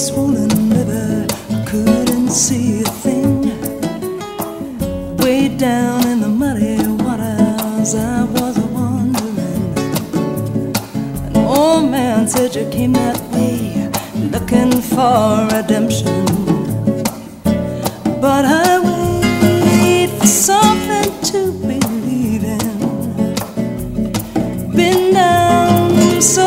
swollen river, I couldn't see a thing. Way down in the muddy waters, I was wandering. An old man said you came that way, looking for redemption. But I wait for something to believe in. Been down so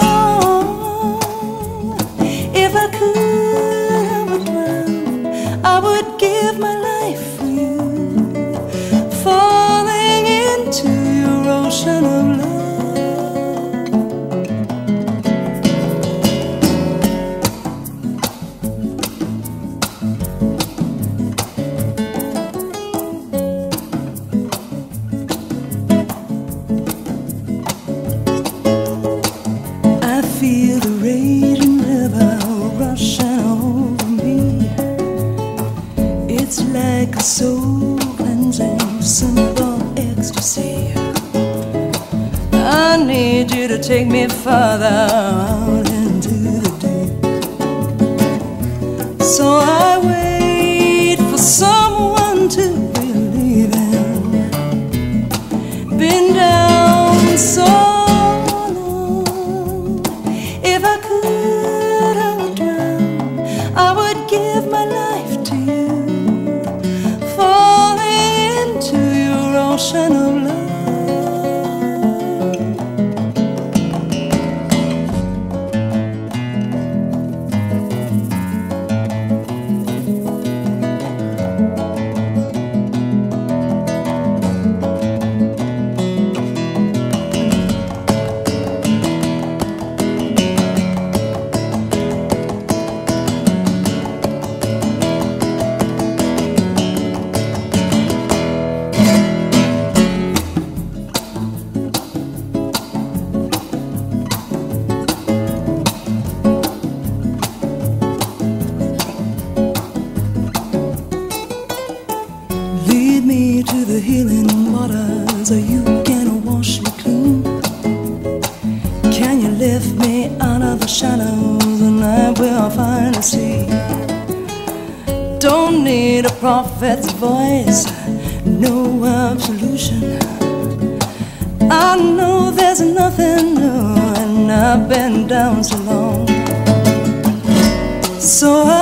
long. If I could, I would drown. I would give my life for you, falling into your ocean of love. Feel the raging river rushing over me. It's like a soul cleansing, simple ecstasy. I need you to take me further out into the deep. So I wait for someone to believe in. Been down so give my life to you, falling into your ocean of love. Me to the healing waters, or you can wash me clean. Can you lift me out of the shadows, and I will finally see? Don't need a prophet's voice, no absolution. I know there's nothing new, and I've been down so long. So